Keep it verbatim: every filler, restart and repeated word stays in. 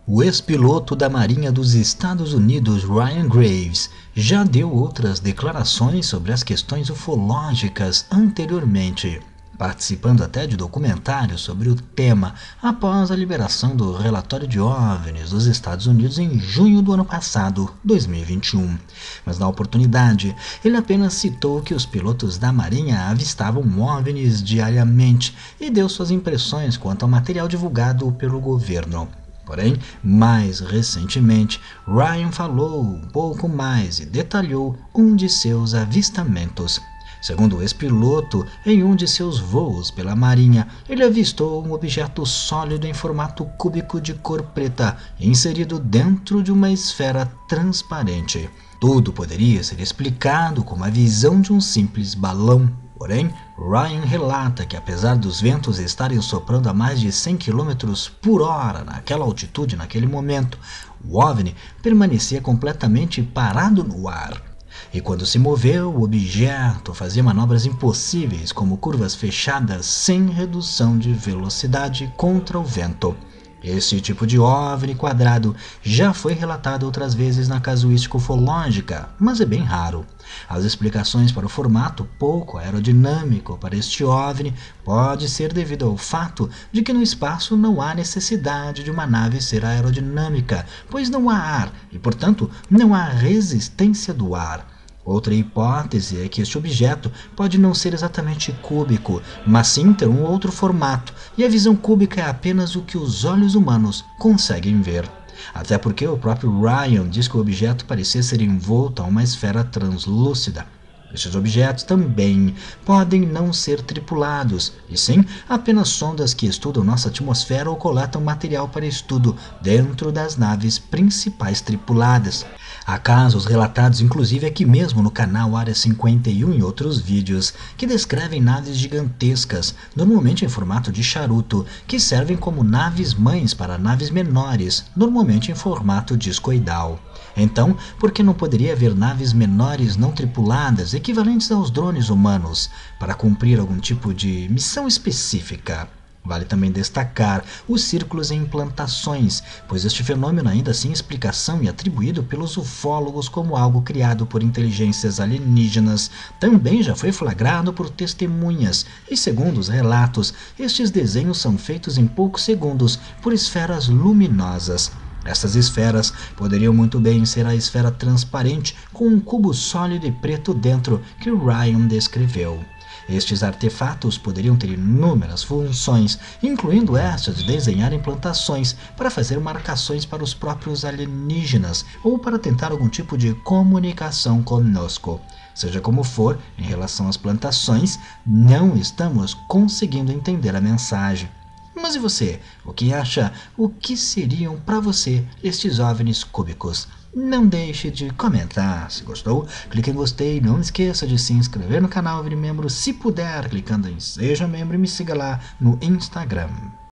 O ex-piloto da Marinha dos Estados Unidos, Ryan Graves, já deu outras declarações sobre as questões ufológicas anteriormente, participando até de documentários sobre o tema após a liberação do relatório de OVNIs dos Estados Unidos em junho do ano passado, dois mil e vinte e um. Mas na oportunidade, ele apenas citou que os pilotos da Marinha avistavam OVNIs diariamente e deu suas impressões quanto ao material divulgado pelo governo. Porém, mais recentemente, Ryan falou um pouco mais e detalhou um de seus avistamentos. Segundo o ex-piloto, em um de seus voos pela Marinha, ele avistou um objeto sólido em formato cúbico de cor preta, inserido dentro de uma esfera transparente. Tudo poderia ser explicado como a visão de um simples balão. Porém, Ryan relata que apesar dos ventos estarem soprando a mais de cem quilômetros por hora naquela altitude naquele momento, o OVNI permanecia completamente parado no ar. E quando se moveu, o objeto fazia manobras impossíveis, como curvas fechadas sem redução de velocidade contra o vento. Esse tipo de OVNI quadrado já foi relatado outras vezes na casuística ufológica, mas é bem raro. As explicações para o formato pouco aerodinâmico para este OVNI pode ser devido ao fato de que no espaço não há necessidade de uma nave ser aerodinâmica, pois não há ar e, portanto, não há resistência do ar. Outra hipótese é que este objeto pode não ser exatamente cúbico, mas sim ter um outro formato, e a visão cúbica é apenas o que os olhos humanos conseguem ver. Até porque o próprio Ryan diz que o objeto parecia ser envolto a uma esfera translúcida. Estes objetos também podem não ser tripulados, e sim apenas sondas que estudam nossa atmosfera ou coletam material para estudo dentro das naves principais tripuladas. Há casos relatados inclusive aqui mesmo no canal Área cinquenta e um e outros vídeos que descrevem naves gigantescas, normalmente em formato de charuto, que servem como naves mães para naves menores, normalmente em formato discoidal. Então, por que não poderia haver naves menores não tripuladas equivalentes aos drones humanos para cumprir algum tipo de missão específica? Vale também destacar os círculos em implantações, pois este fenômeno ainda sem explicação e atribuído pelos ufólogos como algo criado por inteligências alienígenas, também já foi flagrado por testemunhas, e segundo os relatos, estes desenhos são feitos em poucos segundos por esferas luminosas. Essas esferas poderiam muito bem ser a esfera transparente com um cubo sólido e preto dentro que Ryan descreveu. Estes artefatos poderiam ter inúmeras funções, incluindo esta de desenhar implantações para fazer marcações para os próprios alienígenas ou para tentar algum tipo de comunicação conosco. Seja como for, em relação às plantações, não estamos conseguindo entender a mensagem. Mas e você? O que acha? O que seriam para você estes OVNIs cúbicos? Não deixe de comentar. Se gostou, clique em gostei. Não esqueça de se inscrever no canal, vire membro se puder, clicando em seja membro e me siga lá no Instagram.